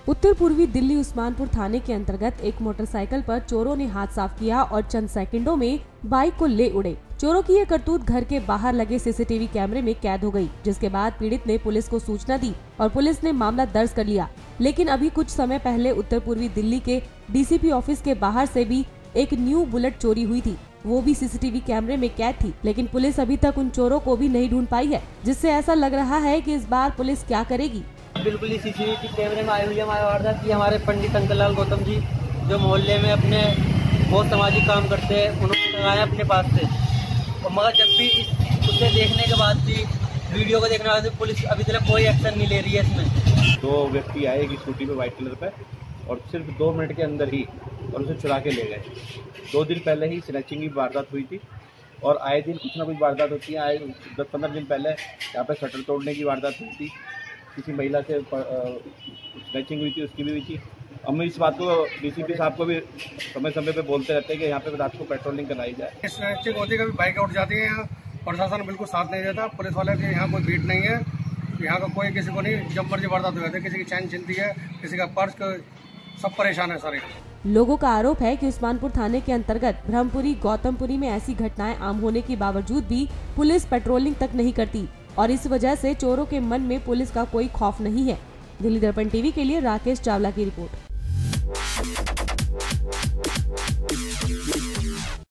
उत्तर पूर्वी दिल्ली उस्मानपुर थाने के अंतर्गत एक मोटरसाइकिल पर चोरों ने हाथ साफ किया और चंद सेकंडों में बाइक को ले उड़े। चोरों की ये करतूत घर के बाहर लगे सीसीटीवी कैमरे में कैद हो गई, जिसके बाद पीड़ित ने पुलिस को सूचना दी और पुलिस ने मामला दर्ज कर लिया। लेकिन अभी कुछ समय पहले उत्तर पूर्वी दिल्ली के डीसीपी ऑफिस के बाहर से भी एक न्यू बुलेट चोरी हुई थी, वो भी सीसीटीवी कैमरे में कैद थी। लेकिन पुलिस अभी तक उन चोरों को भी नहीं ढूंढ पाई है, जिससे ऐसा लग रहा है कि इस बार पुलिस क्या करेगी। बिल्कुल ही सीसीटीवी कैमरे में आई हुई है हमारी वारदात की। हमारे पंडित अंकल गौतम जी जो मोहल्ले में अपने बहुत सामाजिक काम करते हैं, उन्होंने लगाया अपने पास से। और मगर जब भी उसे देखने के बाद भी वीडियो को देखने के बाद पुलिस अभी तक कोई एक्शन नहीं ले रही है इसमें। दो व्यक्ति आए एक स्कूटी पे व्हाइट कलर पे और सिर्फ 2 मिनट के अंदर ही और उसे चुरा के ले गए। 2 दिन पहले ही स्नैचिंग की वारदात हुई थी और आए दिन कुछ ना कुछ वारदात होती है। आए 10-15 दिन पहले यहाँ पे शटर तोड़ने की वारदात हुई थी, किसी महिला से स्नैचिंग हुई थी, उसकी भी हुई थी। हम इस बात को डीसीपी साहब को भी समय समय पे बोलते रहते हैं कि यहाँ पे रात को पेट्रोलिंग कराई जाए। स्नैचिंग होती है, कभी बाइक उठ जाती है, यहाँ प्रशासन बिल्कुल साथ नहीं देता। पुलिस वाले के यहाँ कोई भीड़ नहीं है, यहाँ का कोई किसी को नहीं, जब मर्जी वारदात हो जाती है। किसी की चैन छिनती है, किसी का पर्स, सब परेशान है सारे। लोगों का आरोप है कि उस्मानपुर थाने के अंतर्गत ब्रह्मपुरी गौतमपुरी में ऐसी घटनाएं आम होने के बावजूद भी पुलिस पेट्रोलिंग तक नहीं करती और इस वजह से चोरों के मन में पुलिस का कोई खौफ नहीं है। दिल्ली दर्पण टीवी के लिए राकेश चावला की रिपोर्ट।